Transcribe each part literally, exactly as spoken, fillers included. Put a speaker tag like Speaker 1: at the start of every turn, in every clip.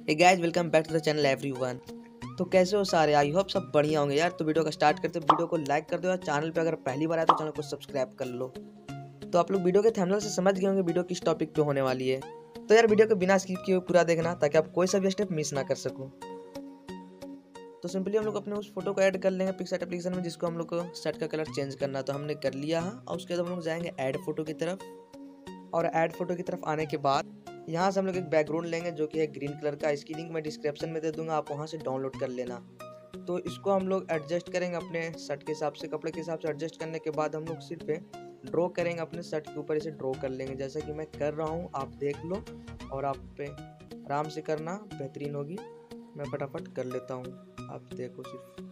Speaker 1: Hey guys, welcome back to the channel everyone. तो कैसे हो सारे? आई होप सब बढ़िया होंगे यार। तो वीडियो का स्टार्ट करते, वीडियो को लाइक कर दो यार। चैनल पे अगर पहली बार आए तो चैनल को सब्सक्राइब कर लो। तो आप लोग वीडियो के थंबनेल से समझ गए होंगे वीडियो किस टॉपिक पे होने वाली है। तो यार वीडियो को बिना स्किप किए पूरा देखना ताकि आप कोई सा भी स्टेप मिस ना कर सको। तो सिंपली हम लोग अपने उस फोटो को ऐड कर लेंगे पिक्सआर्ट एप्लीकेशन में, जिसको हम लोग को शर्ट का कलर चेंज करना। तो हमने कर लिया है और उसके बाद हम लोग जाएंगे ऐड फोटो की तरफ। और ऐड फोटो की तरफ आने के बाद यहाँ से हम लोग एक बैकग्राउंड लेंगे जो कि है ग्रीन कलर का। इसकी लिंक मैं डिस्क्रिप्शन में दे दूंगा, आप वहाँ से डाउनलोड कर लेना। तो इसको हम लोग एडजस्ट करेंगे अपने शर्ट के हिसाब से, कपड़े के हिसाब से। एडजस्ट करने के बाद हम लोग सिर्फ ड्रॉ करेंगे अपने शर्ट के ऊपर, इसे ड्रॉ कर लेंगे जैसा कि मैं कर रहा हूँ। आप देख लो और आप पे आराम से करना, बेहतरीन होगी। मैं फटाफट कर लेता हूँ, आप देखो सिर्फ।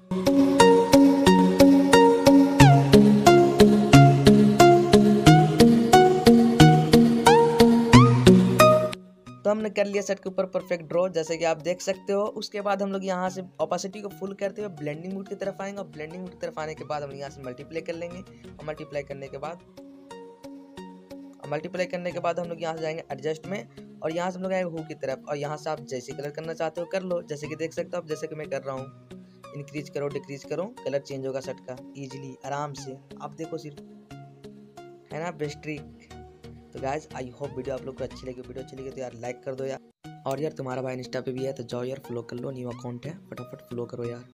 Speaker 1: तो हमने कर लिया सेट के ऊपर परफेक्ट ड्रॉ, जैसे कि आप देख सकते हो। उसके बाद हम लोग यहाँ से ओपेसिटी को फुल करते हुए ब्लेंडिंग मोड की तरफ आएंगे। और ब्लेंडिंग मोड की तरफ आने के बाद हम यहाँ से मल्टीप्लाई कर लेंगे। और मल्टीप्लाई करने के बाद मल्टीप्लाई करने के बाद हम लोग यहाँ से जाएंगे एडजस्ट में। और यहाँ से हम लोग आएंगे हु की तरफ। और यहाँ से आप जैसे कलर करना चाहते हो कर लो, जैसे कि देख सकते हो आप, जैसे कि मैं कर रहा हूँ। इंक्रीज करो, डिक्रीज करो, कलर चेंज होगा शर्ट का इजीली, आराम से। आप देखो सिर्फ, है ना बेस्ट ट्रिक। तो गाइस आई होप वीडियो आप लोग को अच्छी लगी। वीडियो अच्छी लगी तो यार लाइक कर दो यार। और यार तुम्हारा भाई इंस्टा पे भी है तो जाओ यार फॉलो कर लो, न्यू अकाउंट है, फटाफट फॉलो करो यार।